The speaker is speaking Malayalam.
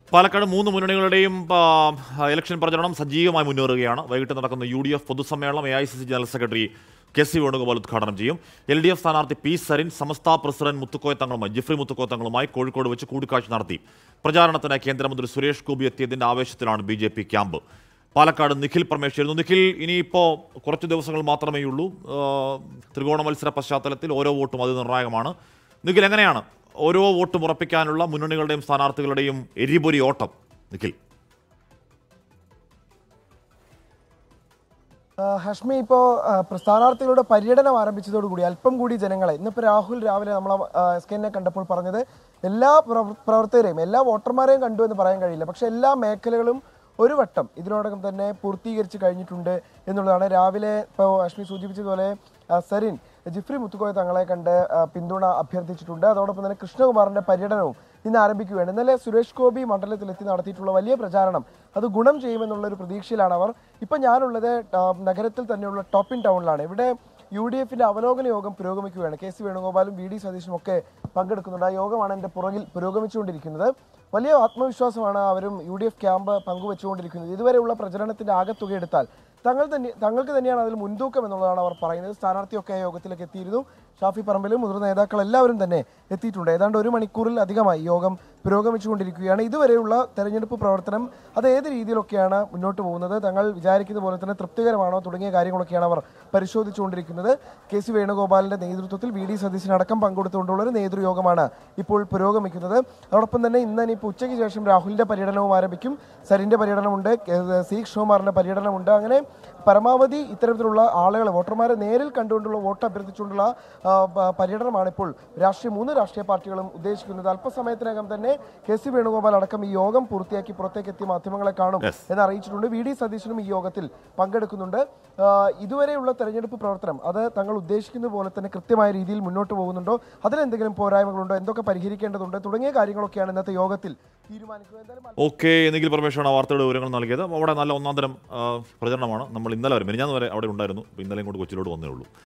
പാലക്കാട് മൂന്ന് മുന്നണികളുടെയും ഇലക്ഷൻ പ്രചരണം സജീവമായി മുന്നേറുകയാണ്. വൈകിട്ട് നടക്കുന്ന UDF പൊതുസമ്മേളനം AICC general secretary KC Venugopal ഉദ്ഘാടനം ചെയ്യും. LDF സ്ഥാനാർത്ഥി P. സരിൻ സംസ്ഥാന പ്രസിഡന്റ് മുത്തുക്കോയ തങ്ങളുമായി ജിഫ്രി മുത്തുക്കോയ തങ്ങളുമായി കോഴിക്കോട് വെച്ച് കൂടിക്കാഴ്ച നടത്തി. പ്രചാരണത്തിന് കേന്ദ്രമന്ത്രി സുരേഷ് ഗോപി എത്തിയതിന്റെ ആവേശത്തിലാണ് BJP ക്യാമ്പ്. പാലക്കാട് നിഖിൽ പരമേശ്വരൻ. നിഖിൽ, ഇനിയിപ്പോൾ കുറച്ച് ദിവസങ്ങൾ മാത്രമേ ഉള്ളൂ. ത്രികോണ മത്സര പശ്ചാത്തലത്തിൽ ഓരോ വോട്ടും അത് നിർണായകമാണ്. നിഖിൽ, എങ്ങനെയാണ് ഓരോ വോട്ടും ഉറപ്പിക്കാനുള്ള മുന്നണികളുടെയും സ്ഥാനാർത്ഥികളുടെയും എരിപൊരി ഓട്ടം? നിഖിൽ. ഹഷ്മി, ഇപ്പോൾ സ്ഥാനാർത്ഥികളുടെ പര്യടനം ആരംഭിച്ചതോടുകൂടി അല്പം കൂടി ജനങ്ങളെ, ഇന്നിപ്പോൾ രാഹുൽ രാവിലെ നമ്മൾ SKനെ കണ്ടപ്പോൾ പറഞ്ഞത് എല്ലാ പ്രവർത്തകരെയും എല്ലാ വോട്ടർമാരെയും കണ്ടു എന്ന് പറയാൻ കഴിയില്ല, പക്ഷെ എല്ലാ മേഖലകളും ഒരു വട്ടം ഇതിനോടകം തന്നെ പൂർത്തീകരിച്ച് കഴിഞ്ഞിട്ടുണ്ട് എന്നുള്ളതാണ്. രാവിലെ ഇപ്പോൾ അശ്മി സൂചിപ്പിച്ചതുപോലെ സരിൻ ജിഫ്രി മുത്തുക്കോയ തങ്ങളെ കണ്ട് പിന്തുണ അഭ്യർത്ഥിച്ചിട്ടുണ്ട്. അതോടൊപ്പം തന്നെ കൃഷ്ണകുമാറിന്റെ പര്യടനവും ഇന്ന് ആരംഭിക്കുകയാണ്. ഇന്നലെ സുരേഷ് ഗോപി മണ്ഡലത്തിലെത്തി നടത്തിയിട്ടുള്ള വലിയ പ്രചാരണം അത് ഗുണം ചെയ്യുമെന്നുള്ള ഒരു പ്രതീക്ഷയിലാണ് അവർ. ഇപ്പം ഞാനുള്ളത് നഗരത്തിൽ തന്നെയുള്ള ടോപ്പിൻ ടൗണിലാണ്. ഇവിടെ UDFന്റെ അവലോകന യോഗം പുരോഗമിക്കുകയാണ്. KC വേണുഗോപാലും VD സതീഷും ഒക്കെ പങ്കെടുക്കുന്നുണ്ട്. ആ യോഗമാണ് എൻ്റെ പുറകിൽ പുരോഗമിച്ചുകൊണ്ടിരിക്കുന്നത്. വലിയ ആത്മവിശ്വാസമാണ് അവരും UDF ക്യാമ്പ് പങ്കുവെച്ചുകൊണ്ടിരിക്കുന്നത്. ഇതുവരെയുള്ള പ്രചരണത്തിന്റെ ആകെത്തുക എടുത്താൽ തങ്ങൾക്ക് തന്നെയാണ് അതിൽ മുൻതൂക്കം എന്നുള്ളതാണ് അവർ പറയുന്നത്. സ്ഥാനാർത്ഥിയൊക്കെ ആ യോഗത്തിലേക്ക് എത്തിയിരുന്നു. ഷാഫി പറമ്പിലും മുതിർന്ന നേതാക്കൾ എല്ലാവരും തന്നെ എത്തിയിട്ടുണ്ട്. ഏതാണ്ട് 1 മണിക്കൂറിൽ അധികമായി യോഗം പുരോഗമിച്ചുകൊണ്ടിരിക്കുകയാണ്. ഇതുവരെയുള്ള തെരഞ്ഞെടുപ്പ് പ്രവർത്തനം അത് ഏത് രീതിയിലൊക്കെയാണ് മുന്നോട്ട് പോകുന്നത്, തങ്ങൾ വിചാരിക്കുന്ന പോലെ തന്നെ തൃപ്തികരമാണോ തുടങ്ങിയ കാര്യങ്ങളൊക്കെയാണ് അവർ പരിശോധിച്ചുകൊണ്ടിരിക്കുന്നത്. KC വേണുഗോപാലിന്റെ നേതൃത്വത്തിൽ VD സതീശനടക്കം പങ്കെടുത്തുകൊണ്ടുള്ള ഒരു നേതൃയോഗമാണ് ഇപ്പോൾ പുരോഗമിക്കുന്നത്. അതോടൊപ്പം തന്നെ ഇന്ന് ഇപ്പോൾ ഉച്ചയ്ക്ക് ശേഷം രാഹുലിന്റെ പര്യടനവും ആരംഭിക്കും. സരിന്റെ പര്യടനമുണ്ട്, C. കൃഷ്ണകുമാറിന്റെ പര്യടനമുണ്ട്. അങ്ങനെ പരമാവധി ഇത്തരത്തിലുള്ള ആളുകളെ, വോട്ടർമാരെ നേരിൽ കണ്ടുകൊണ്ടുള്ള വോട്ട് അഭ്യർത്ഥിച്ചുകൊണ്ടുള്ള പര്യടനമാണ് ഇപ്പോൾ 3 രാഷ്ട്രീയ പാർട്ടികളും ഉദ്ദേശിക്കുന്നത്. അല്പസമയത്തിനകം തന്നെ KC വേണുഗോപാൽ അടക്കം ഈ യോഗം പൂർത്തിയാക്കി പുറത്തേക്ക് എത്തി മാധ്യമങ്ങളെ കാണും എന്ന് അറിയിച്ചിട്ടുണ്ട്. VD സതീശനും ഈ യോഗത്തിൽ പങ്കെടുക്കുന്നുണ്ട്. ഇതുവരെയുള്ള തെരഞ്ഞെടുപ്പ് പ്രവർത്തനം അത് തങ്ങൾ ഉദ്ദേശിക്കുന്ന പോലെ തന്നെ കൃത്യമായ രീതിയിൽ മുന്നോട്ട് പോകുന്നുണ്ടോ, അതിലെന്തെങ്കിലും പോരായ്മകളുണ്ടോ, എന്തൊക്കെ പരിഹരിക്കേണ്ടതുണ്ട് തുടങ്ങിയ കാര്യങ്ങളൊക്കെയാണ് ഇന്നത്തെ യോഗത്തിൽ തീരുമാനിക്കുന്നത്. ഓക്കെ, നിഖിൽ പരമേശ്വരൻ വാർത്തയുടെ വിവരങ്ങൾ നൽകിയത്. അവിടെ നല്ല ഒന്നാന്തരം പ്രചരണമാണ്. നമ്മൾ ഇന്നലെ വരെ മിനിഞ്ഞാന്ന് വരെ അവിടെ ഉണ്ടായിരുന്നു. ഇന്നലെയും കൊണ്ട് കൊച്ചിയിലോട്ട് വന്നേ ഉള്ളൂ.